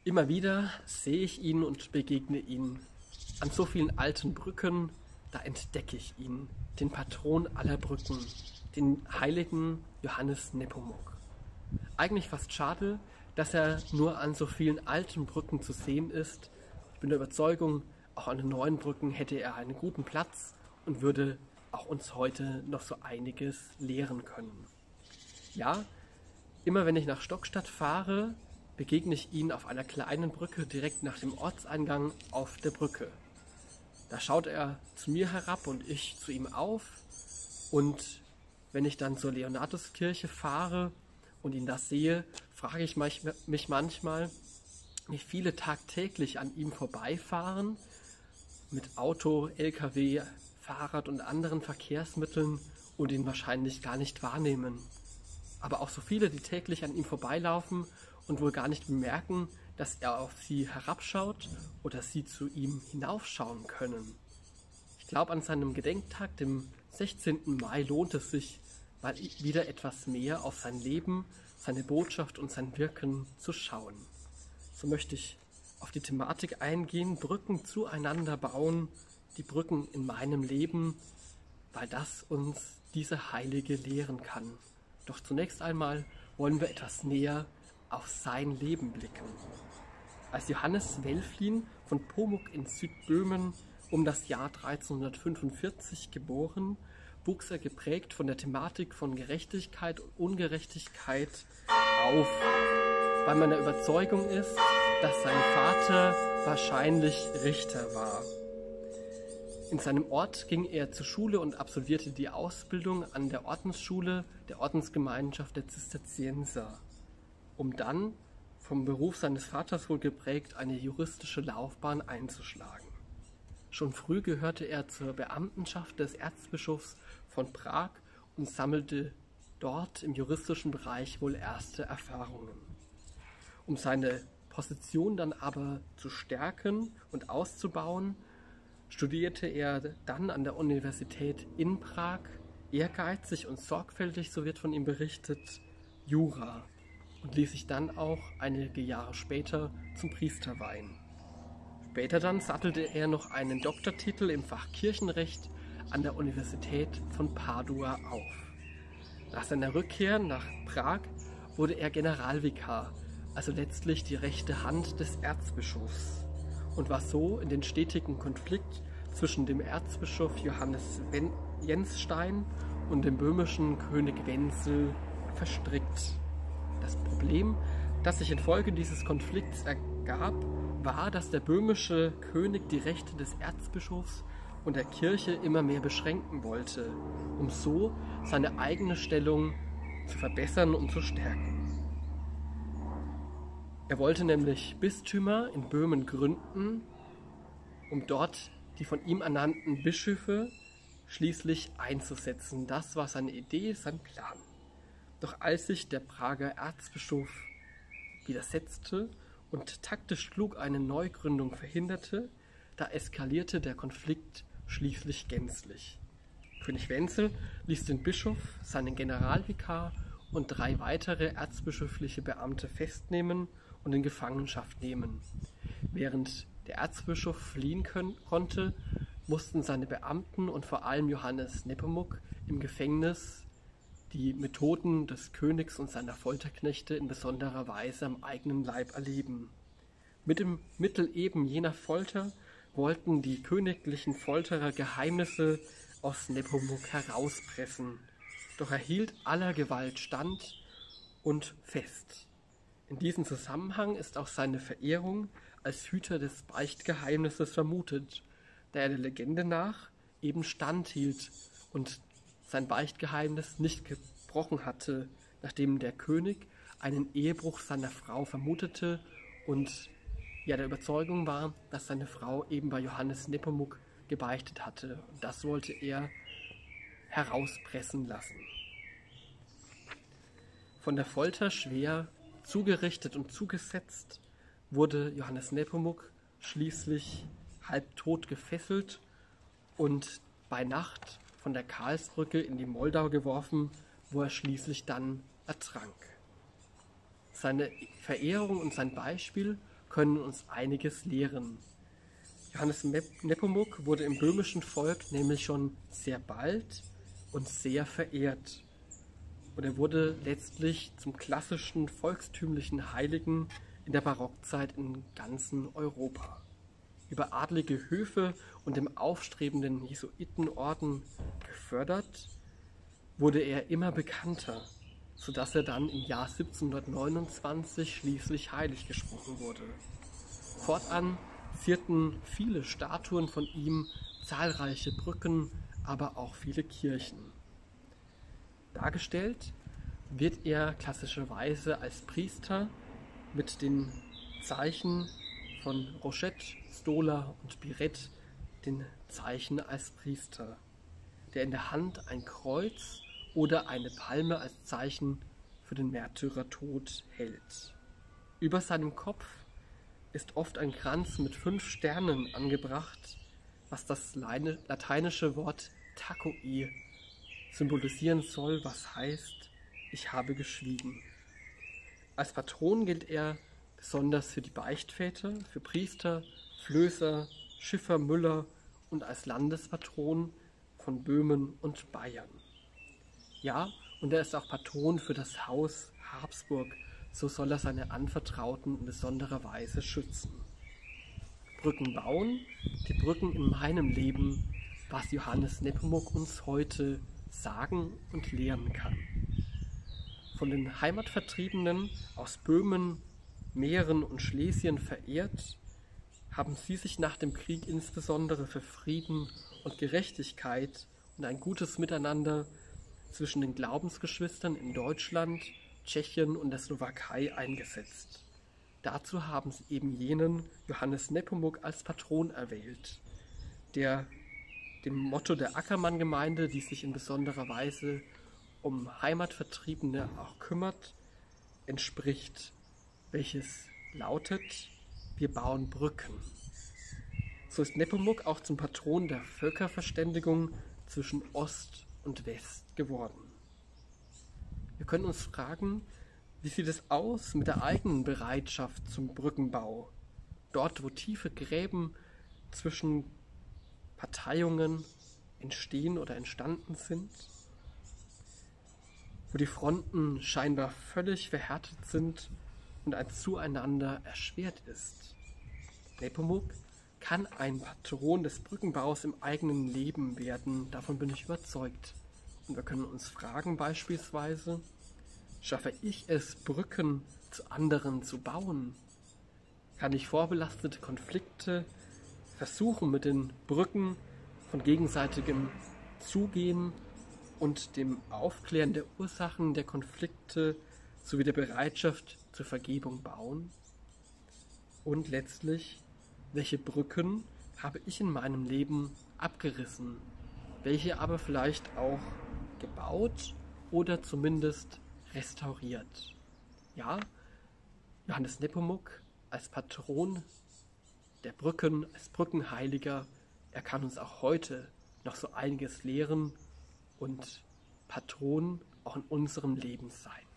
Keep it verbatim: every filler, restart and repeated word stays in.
Immer wieder sehe ich ihn und begegne ihn. An so vielen alten Brücken, da entdecke ich ihn, den Patron aller Brücken, den heiligen Johannes Nepomuk. Eigentlich fast schade, dass er nur an so vielen alten Brücken zu sehen ist. Ich bin der Überzeugung, auch an den neuen Brücken hätte er einen guten Platz und würde auch uns heute noch so einiges lehren können. Ja, immer wenn ich nach Stockstadt fahre, begegne ich ihn auf einer kleinen Brücke direkt nach dem Ortseingang auf der Brücke. Da schaut er zu mir herab und ich zu ihm auf. Und wenn ich dann zur Leonarduskirche fahre und ihn das sehe, frage ich mich manchmal, wie viele tagtäglich an ihm vorbeifahren, mit Auto, L K W, Fahrrad und anderen Verkehrsmitteln und ihn wahrscheinlich gar nicht wahrnehmen. Aber auch so viele, die täglich an ihm vorbeilaufen und wohl gar nicht bemerken, dass er auf sie herabschaut oder sie zu ihm hinaufschauen können. Ich glaube, an seinem Gedenktag, dem sechzehnten Mai, lohnt es sich, mal wieder etwas mehr auf sein Leben, seine Botschaft und sein Wirken zu schauen. So möchte ich auf die Thematik eingehen, Brücken zueinander bauen, die Brücken in meinem Leben, weil das uns diese Heilige lehren kann. Doch zunächst einmal wollen wir etwas näher auf sein Leben blicken. Als Johannes Welflin von Pomuk in Südböhmen um das Jahr dreizehnhundertfünfundvierzig geboren, wuchs er geprägt von der Thematik von Gerechtigkeit und Ungerechtigkeit auf, weil man der Überzeugung ist, dass sein Vater wahrscheinlich Richter war. In seinem Ort ging er zur Schule und absolvierte die Ausbildung an der Ordensschule der Ordensgemeinschaft der Zisterzienser, um dann, vom Beruf seines Vaters wohl geprägt, eine juristische Laufbahn einzuschlagen. Schon früh gehörte er zur Beamtenschaft des Erzbischofs von Prag und sammelte dort im juristischen Bereich wohl erste Erfahrungen. Um seine Position dann aber zu stärken und auszubauen, studierte er dann an der Universität in Prag, ehrgeizig und sorgfältig, so wird von ihm berichtet, Jura, und ließ sich dann auch einige Jahre später zum Priester weihen. Später dann sattelte er noch einen Doktortitel im Fach Kirchenrecht an der Universität von Padua auf. Nach seiner Rückkehr nach Prag wurde er Generalvikar, also letztlich die rechte Hand des Erzbischofs, und war so in den stetigen Konflikt zwischen dem Erzbischof Johannes Jensstein und dem böhmischen König Wenzel verstrickt. Das Problem, das sich infolge dieses Konflikts ergab, war, dass der böhmische König die Rechte des Erzbischofs und der Kirche immer mehr beschränken wollte, um so seine eigene Stellung zu verbessern und zu stärken. Er wollte nämlich Bistümer in Böhmen gründen, um dort die von ihm ernannten Bischöfe schließlich einzusetzen. Das war seine Idee, sein Plan. Doch als sich der Prager Erzbischof widersetzte und taktisch klug eine Neugründung verhinderte, da eskalierte der Konflikt schließlich gänzlich. König Wenzel ließ den Bischof, seinen Generalvikar und drei weitere erzbischöfliche Beamte festnehmen und in Gefangenschaft nehmen. Während der Erzbischof fliehen können, konnte, mussten seine Beamten und vor allem Johannes Nepomuk im Gefängnis die Methoden des Königs und seiner Folterknechte in besonderer Weise am eigenen Leib erleben. Mit dem Mittel eben jener Folter wollten die königlichen Folterer Geheimnisse aus Nepomuk herauspressen, doch er hielt aller Gewalt stand und fest. In diesem Zusammenhang ist auch seine Verehrung als Hüter des Beichtgeheimnisses vermutet, da er der Legende nach eben standhielt und sein Beichtgeheimnis nicht gebrochen hatte, nachdem der König einen Ehebruch seiner Frau vermutete und ja der Überzeugung war, dass seine Frau eben bei Johannes Nepomuk gebeichtet hatte. Und das wollte er herauspressen lassen. Von der Folter schwer zugerichtet und zugesetzt wurde Johannes Nepomuk schließlich halbtot gefesselt und bei Nacht von der Karlsbrücke in die Moldau geworfen, wo er schließlich dann ertrank. Seine Verehrung und sein Beispiel können uns einiges lehren. Johannes Nepomuk wurde im böhmischen Volk nämlich schon sehr bald und sehr verehrt. Und er wurde letztlich zum klassischen volkstümlichen Heiligen in der Barockzeit in ganzen Europa. Über adlige Höfe und dem aufstrebenden Jesuitenorden gefördert, wurde er immer bekannter, sodass er dann im Jahr siebzehnhundertneunundzwanzig schließlich heilig gesprochen wurde. Fortan zierten viele Statuen von ihm, zahlreiche Brücken, aber auch viele Kirchen. Dargestellt wird er klassischerweise als Priester mit den Zeichen von Rochette, Stola und Birett, den Zeichen als Priester, der in der Hand ein Kreuz oder eine Palme als Zeichen für den Märtyrertod hält. Über seinem Kopf ist oft ein Kranz mit fünf Sternen angebracht, was das lateinische Wort tacoi symbolisieren soll, was heißt, ich habe geschwiegen. Als Patron gilt er besonders für die Beichtväter, für Priester, Flößer, Schiffer, Müller und als Landespatron von Böhmen und Bayern. Ja, und er ist auch Patron für das Haus Habsburg, so soll er seine Anvertrauten in besonderer Weise schützen. Brücken bauen, die Brücken in meinem Leben, was Johannes Nepomuk uns heute sagen und lehren kann. Von den Heimatvertriebenen aus Böhmen, Mähren und Schlesien verehrt, haben sie sich nach dem Krieg insbesondere für Frieden und Gerechtigkeit und ein gutes Miteinander zwischen den Glaubensgeschwistern in Deutschland, Tschechien und der Slowakei eingesetzt. Dazu haben sie eben jenen Johannes Nepomuk als Patron erwählt, der dem Motto der Ackermann-Gemeinde, die sich in besonderer Weise um Heimatvertriebene auch kümmert, entspricht, welches lautet: Wir bauen Brücken. So ist Nepomuk auch zum Patron der Völkerverständigung zwischen Ost und West geworden. Wir können uns fragen, wie sieht es aus mit der eigenen Bereitschaft zum Brückenbau? Dort, wo tiefe Gräben zwischen Parteiungen entstehen oder entstanden sind, wo die Fronten scheinbar völlig verhärtet sind und ein Zueinander erschwert ist. Nepomuk kann ein Patron des Brückenbaus im eigenen Leben werden, davon bin ich überzeugt. Und wir können uns fragen beispielsweise, schaffe ich es, Brücken zu anderen zu bauen? Kann ich vorbelastete Konflikte versuchen, mit den Brücken von gegenseitigem Zugehen und dem Aufklären der Ursachen der Konflikte sowie der Bereitschaft zur Vergebung bauen? Und letztlich, welche Brücken habe ich in meinem Leben abgerissen, welche aber vielleicht auch gebaut oder zumindest restauriert? Ja, Johannes Nepomuk als Patron der Brücken, als Brückenheiliger, er kann uns auch heute noch so einiges lehren und Patron auch in unserem Leben sein.